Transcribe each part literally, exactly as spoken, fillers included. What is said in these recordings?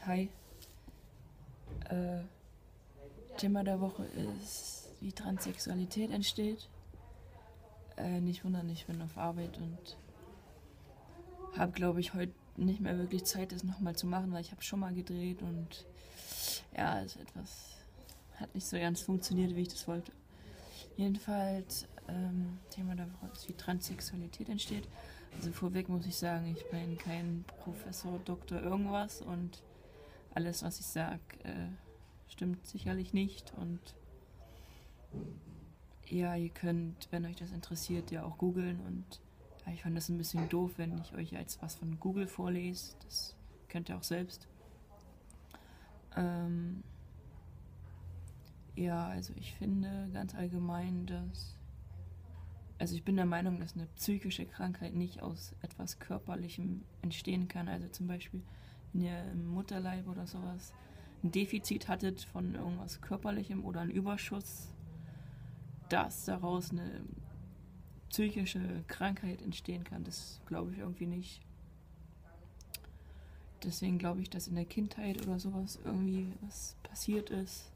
Hi. Äh, Thema der Woche ist, wie Transsexualität entsteht. Äh, nicht wundern, ich bin auf Arbeit und habe, glaube ich, heute nicht mehr wirklich Zeit, das nochmal zu machen, weil ich habe schon mal gedreht und ja, ist etwas, hat nicht so ganz funktioniert, wie ich das wollte. Jedenfalls, ähm, Thema der Woche ist, wie Transsexualität entsteht. Also vorweg muss ich sagen, ich bin kein Professor, Doktor, irgendwas und alles, was ich sage, äh, stimmt sicherlich nicht. Und ja, ihr könnt, wenn euch das interessiert, ja auch googeln. Und ja, ich fand das ein bisschen doof, wenn ich euch jetzt was von Google vorlese. Das könnt ihr auch selbst. Ähm, ja, also ich finde ganz allgemein, dass... Also ich bin der Meinung, dass eine psychische Krankheit nicht aus etwas Körperlichem entstehen kann. Also zum Beispiel, wenn ihr im Mutterleib oder sowas ein Defizit hattet von irgendwas Körperlichem oder einen Überschuss, dass daraus eine psychische Krankheit entstehen kann, das glaube ich irgendwie nicht. Deswegen glaube ich, dass in der Kindheit oder sowas irgendwie was passiert ist,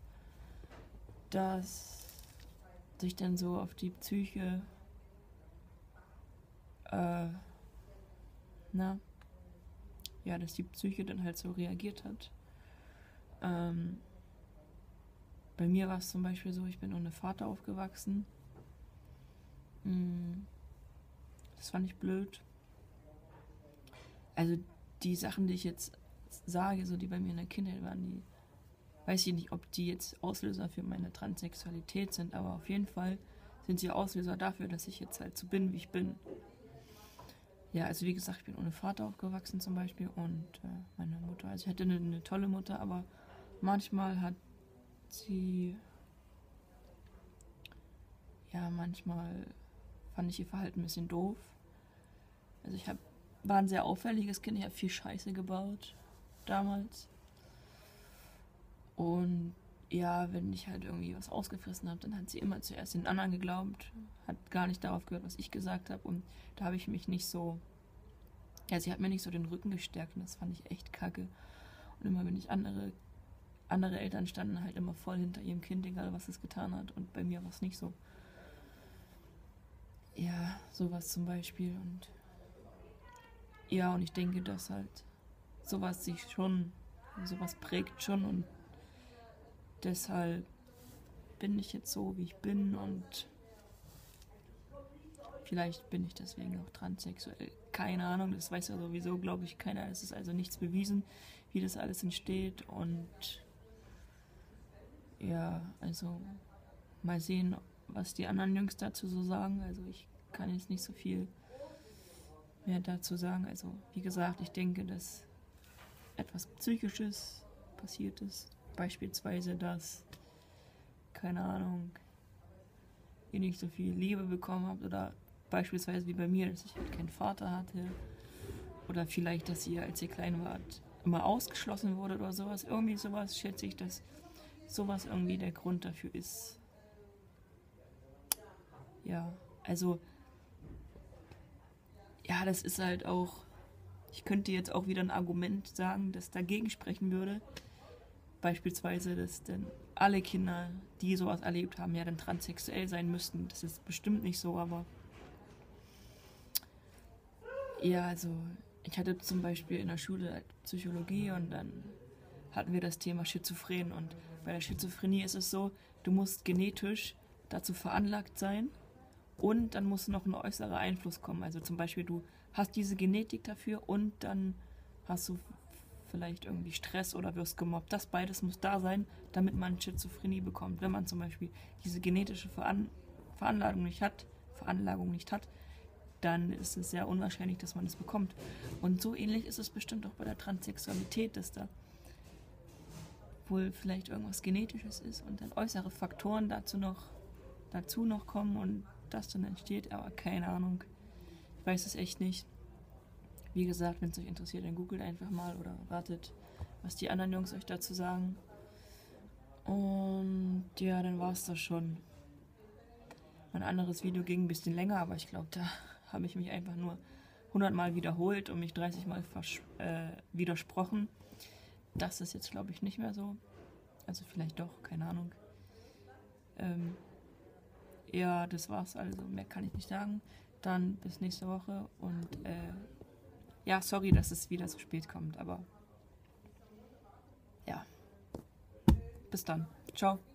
dass sich dann so auf die Psyche äh, na, ja, dass die Psyche dann halt so reagiert hat. Ähm, bei mir war es zum Beispiel so, ich bin ohne Vater aufgewachsen. Mm, das fand ich blöd. Also die Sachen, die ich jetzt sage, so die bei mir in der Kindheit waren, die weiß ich nicht, ob die jetzt Auslöser für meine Transsexualität sind, aber auf jeden Fall sind sie Auslöser dafür, dass ich jetzt halt so bin, wie ich bin. Ja, also wie gesagt, ich bin ohne Vater aufgewachsen zum Beispiel und äh, meine Mutter, also ich hatte eine, eine tolle Mutter, aber manchmal hat sie, ja, manchmal fand ich ihr Verhalten ein bisschen doof. Also ich hab, war ein sehr auffälliges Kind, ich habe viel Scheiße gebaut damals. Und ja, wenn ich halt irgendwie was ausgefressen habe, dann hat sie immer zuerst den anderen geglaubt, hat gar nicht darauf gehört, was ich gesagt habe. Und da habe ich mich nicht so, ja, sie hat mir nicht so den Rücken gestärkt und das fand ich echt kacke. Und immer wenn ich andere, andere Eltern standen halt immer voll hinter ihrem Kind, egal was es getan hat. Und bei mir war es nicht so. Ja, sowas zum Beispiel. Und ja, und ich denke, dass halt sowas sich schon, sowas prägt schon und deshalb bin ich jetzt so, wie ich bin und vielleicht bin ich deswegen auch transsexuell. Keine Ahnung, das weiß ja sowieso, glaube ich, keiner. Es ist also nichts bewiesen, wie das alles entsteht und ja, also mal sehen, was die anderen Jungs dazu so sagen. Also ich kann jetzt nicht so viel mehr dazu sagen. Also wie gesagt, ich denke, dass etwas Psychisches passiert ist. Beispielsweise, dass, keine Ahnung, ihr nicht so viel Liebe bekommen habt oder beispielsweise wie bei mir, dass ich halt keinen Vater hatte oder vielleicht, dass ihr, als ihr klein wart, immer ausgeschlossen wurde oder sowas. Irgendwie sowas schätze ich, dass sowas irgendwie der Grund dafür ist. Ja, also ja, das ist halt auch, ich könnte jetzt auch wieder ein Argument sagen, das dagegen sprechen würde. Beispielsweise, dass dann alle Kinder, die sowas erlebt haben, ja dann transsexuell sein müssten. Das ist bestimmt nicht so, aber ja, also ich hatte zum Beispiel in der Schule halt Psychologie und dann hatten wir das Thema Schizophren und bei der Schizophrenie ist es so, du musst genetisch dazu veranlagt sein und dann muss noch ein äußerer Einfluss kommen. Also zum Beispiel du hast diese Genetik dafür und dann hast du vielleicht irgendwie Stress oder wirst gemobbt. Das beides muss da sein, damit man Schizophrenie bekommt. Wenn man zum Beispiel diese genetische Veran Veranlagung nicht hat, Veranlagung nicht hat, dann ist es sehr unwahrscheinlich, dass man es bekommt. Und so ähnlich ist es bestimmt auch bei der Transsexualität, dass da wohl vielleicht irgendwas Genetisches ist und dann äußere Faktoren dazu noch, dazu noch kommen und das dann entsteht, aber keine Ahnung. Ich weiß es echt nicht. Wie gesagt, wenn es euch interessiert, dann googelt einfach mal oder wartet, was die anderen Jungs euch dazu sagen. Und ja, dann war es das schon. Mein anderes Video ging ein bisschen länger, aber ich glaube, da habe ich mich einfach nur hundert Mal wiederholt und mich dreißig Mal äh, widersprochen. das ist jetzt, glaube ich, nicht mehr so. Also vielleicht doch, keine Ahnung. Ähm, ja, das war's also. Mehr kann ich nicht sagen. Dann bis nächste Woche und äh, ja, sorry, dass es wieder zu spät kommt, aber ja, bis dann. Ciao.